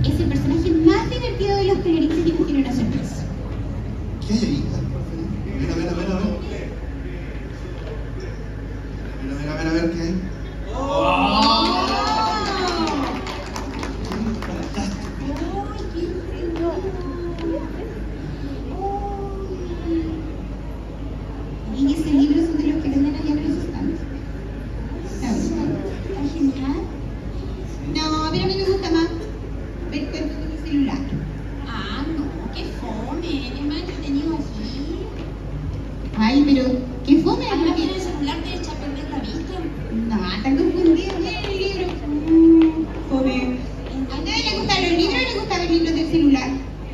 es el personaje más divertido de los coloritos y nos tiene una sorpresa. ¿Qué hay ahí? A ver, ¿qué hay? Y ese libro son de los que venden allá en los stands. ¿Está genial? No, a ver, a mí me gusta más ver cuentos en mi celular. Ah, no, qué fome, es más entretenido así. Ay, pero qué fome. Además que en el celular te echa a perder la vista. No, están confundidos. Miren el libro. Fome. ¿A nadie le gustan los libros o le gusta ver libros del celular?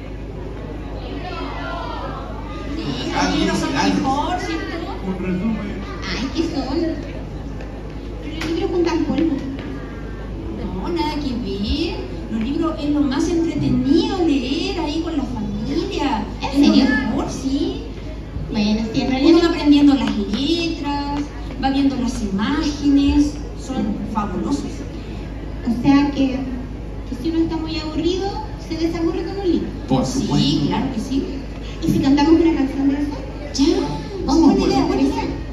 Sí, los libros son mejor, ¿cierto? Ay, ¿qué son? Pero los libros juntan polvo. No, nada que ver. Los libros es lo más entretenido leer ahí con la familia. ¿En Es lo serio? mejor, sí. Bueno, sí, en Uno va realidad. aprendiendo las letras, va viendo las imágenes, son fabulosos. O sea que si uno está muy aburrido, se desaburre con un libro. Por Sí, supuesto. claro que sí. ¿Y si cantamos una canción de eso? Ya, Vamos, buena idea, buena ¿te parece? idea.